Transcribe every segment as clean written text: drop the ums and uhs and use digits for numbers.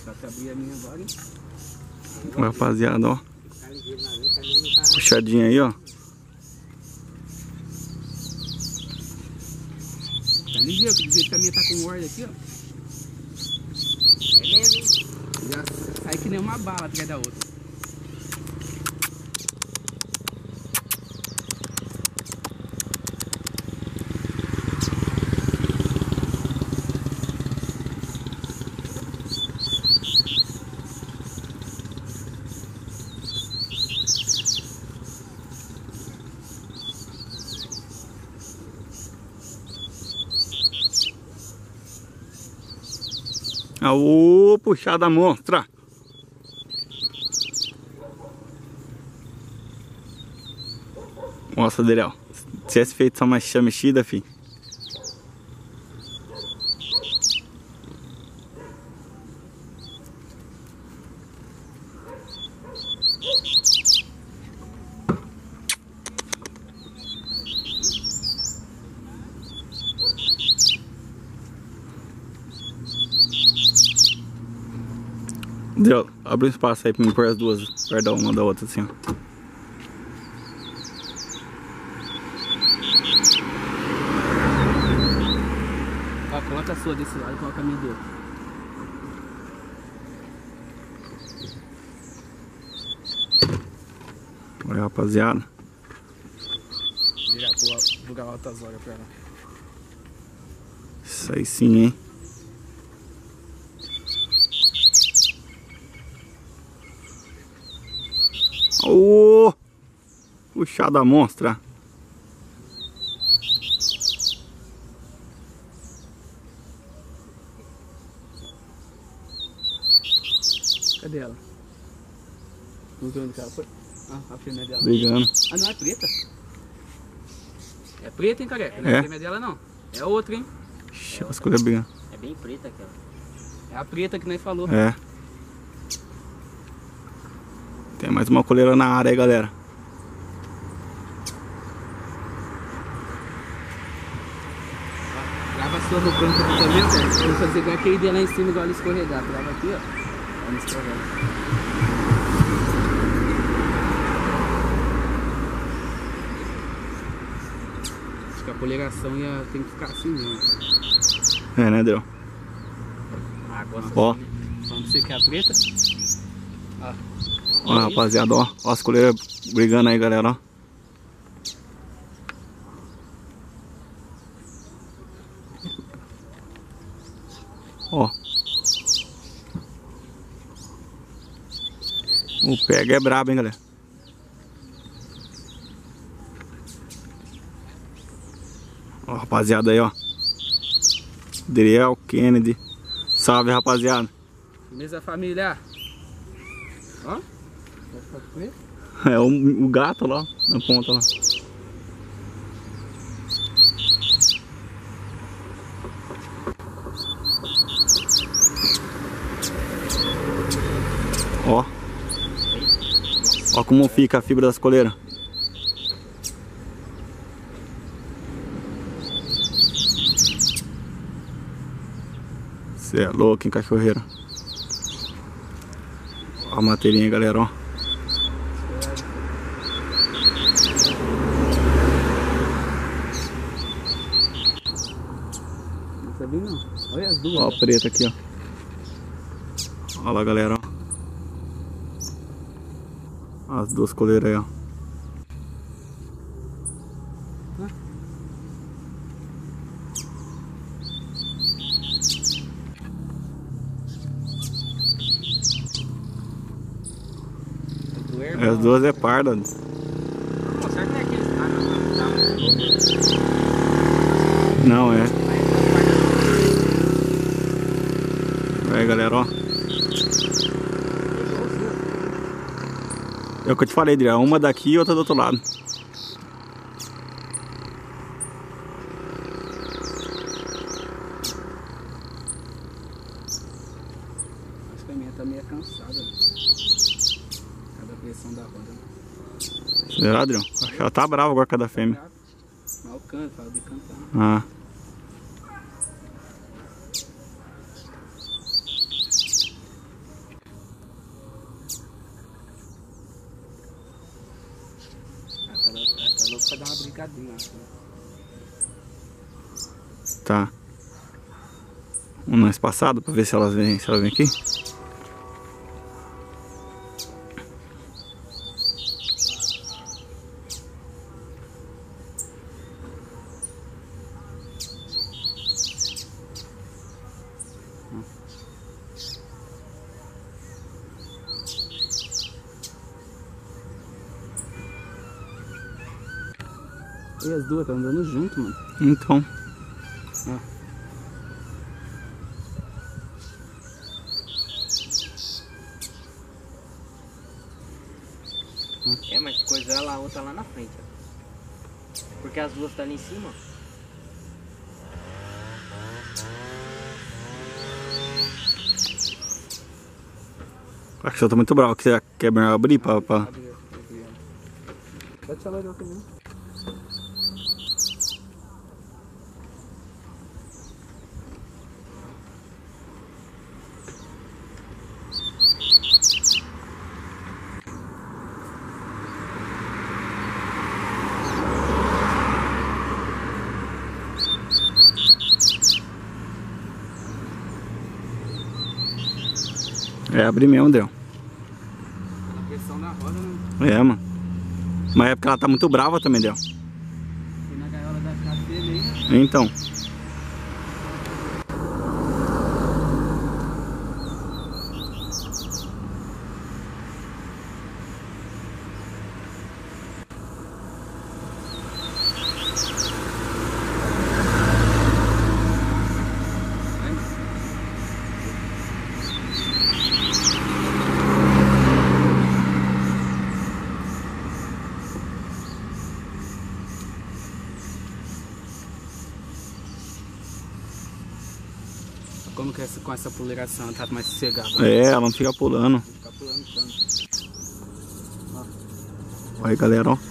Só que abrir a minha agora, hein? Rapaziada, ó. Puxadinha aí, ó. Tá ligeiro, que do jeito que a minha tá com ordem aqui, ó. É leve, hein? Já sai que nem uma bala atrás da outra. Aô, puxada monstra. Nossa, Adriel, se tivesse feito só uma mexida, filho. Adriel, abre um espaço aí pra mim pôr as duas perto da uma da outra, assim, ó. Ó, coloca a sua desse lado e coloca a minha do outro. Olha, rapaziada. Virar pro altas horas pra ela. Isso aí sim, hein. Ô, puxada monstra. Cadê ela? Não sei onde que ela foi. Ah, a fêmea dela. Brigando. Ah, não é preta? É preta, hein, careca? Não É? é a fêmea dela, não. É outra, hein? Ixi, as coisas brigando. É bem preta aquela. É a preta que nós falou. É. Tem mais uma coleira na área aí, galera. Grava a sua no canto aqui também, cara. Eu vou fazer igual aquele dele lá em cima, igual ela escorregar. Grava aqui, ó. Ela escorrega. Acho que a coloração tem que ficar assim mesmo. É, né, Adriel? Ah, gosta Ó. assim, né? Falando que você quer a preta. Ó. Ó, rapaziada, ó. Ó as coleiras brigando aí, galera, ó. Ó. O pega é brabo, hein, galera. Ó, rapaziada aí, ó. Adriel, Kennedy. Salve, rapaziada. Beleza, família? Ó. Vai ficar preto? É o gato lá, na ponta lá. Ó. Ó como fica a fibra das coleiras. Cê é louco, hein, cachorreiro. Ó a mateirinha, galera, ó. Não sabia não. Olha as duas. Ó a preta aqui, ó. Olha lá, galera, ó. As duas coleiras aí, ó. As duas é parda. Não, certo é aqueles. Ah, não. Não é. Aí, galera, ó. É o que eu te falei, Adriano. Uma daqui e outra do outro lado. Acho que a minha tá meio cansada. Cada pressão da roda. Será, Adriano? Acho que ela tá brava agora com a da fêmea. Mal canta, fala de cantar. Ah. Ela tá louca pra dar uma brincadinha. Tá. Vamos no espaçado pra ver se ela vem aqui. E as duas estão andando junto, mano. Então. É, mas coisa lá, a outra lá na frente, ó. Porque as duas tá ali em cima, ó. A cachorra tá muito brava, que você quer abrir pra... Pode chamar ele também. É, abrir mesmo, deu. A pressão da roda, né? É, mano. Mas é porque ela tá muito brava também, deu. Foi na gaiola da casa dele aí, né? Então. Como que com essa puleração tá mais sossegada? É, ela não fica pulando. Fica pulando tanto. Olha aí, galera, ó.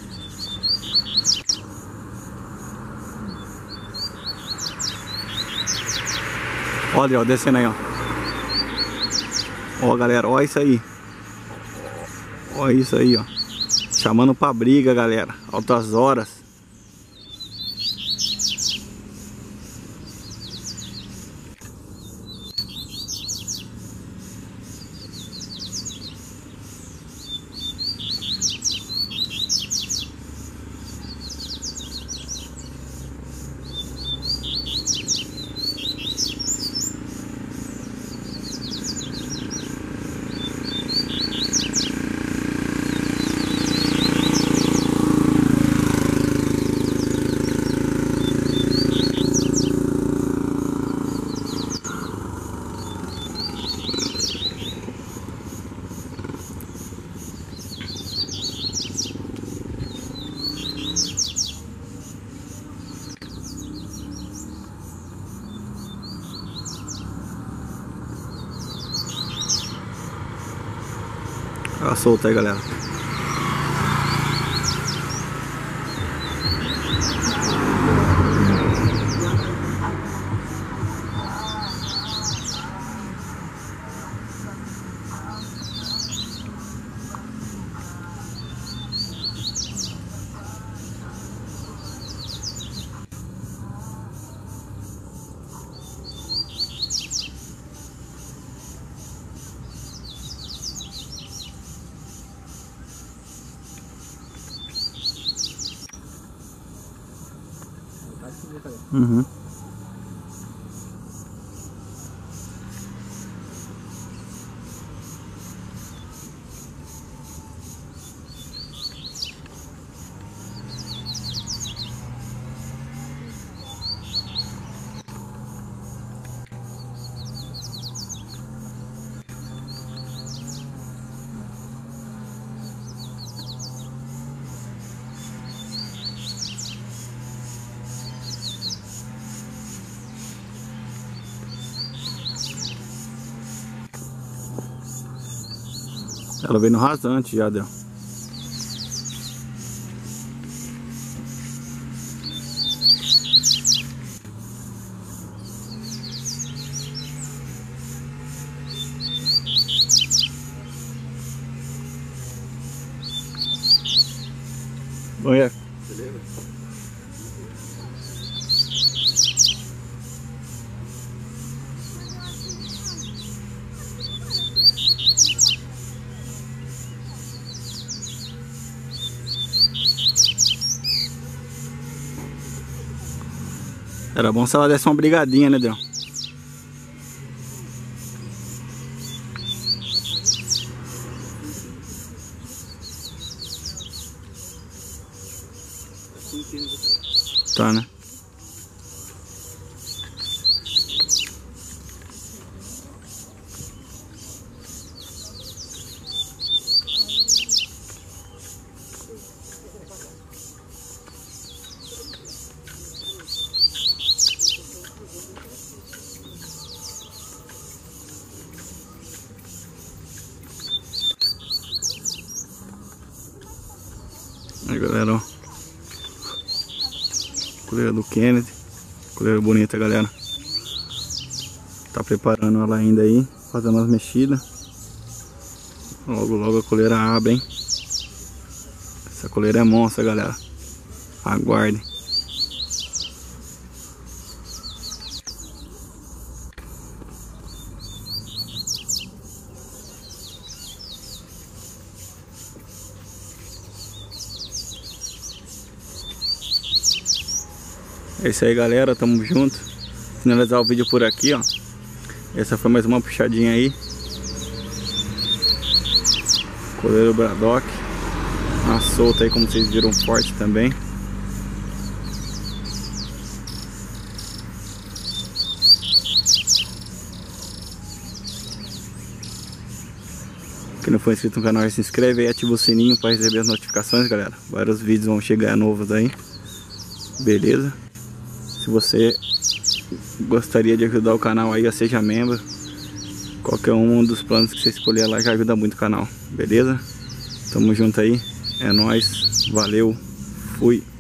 Olha, ó, descendo aí, ó. Ó, galera, ó isso aí. Ó isso aí, ó. Chamando pra briga, galera. Altas horas. Ela solta aí, galera. Uhum. Ela veio no rasante já, deu. Olha. Você lembra? Era bom se ela desse uma brigadinha, né, Adrião? Tá, né? Aí, galera, ó. Coleira do Kennedy. Coleira bonita, galera. Tá preparando ela ainda aí, fazendo as mexidas. Logo, logo a coleira abre, hein? Essa coleira é monstra, galera. Aguarde. É isso aí, galera, tamo junto. Finalizar o vídeo por aqui, ó. Essa foi mais uma puxadinha aí. Coleiro Braddock. Uma solta aí, como vocês viram, forte também. Quem não for inscrito no canal, se inscreve aí, ativa o sininho para receber as notificações, galera. Vários vídeos vão chegar novos aí. Beleza? Se você gostaria de ajudar o canal aí, seja membro. Qualquer um dos planos que você escolher lá já ajuda muito o canal. Beleza? Tamo junto aí. É nóis. Valeu. Fui.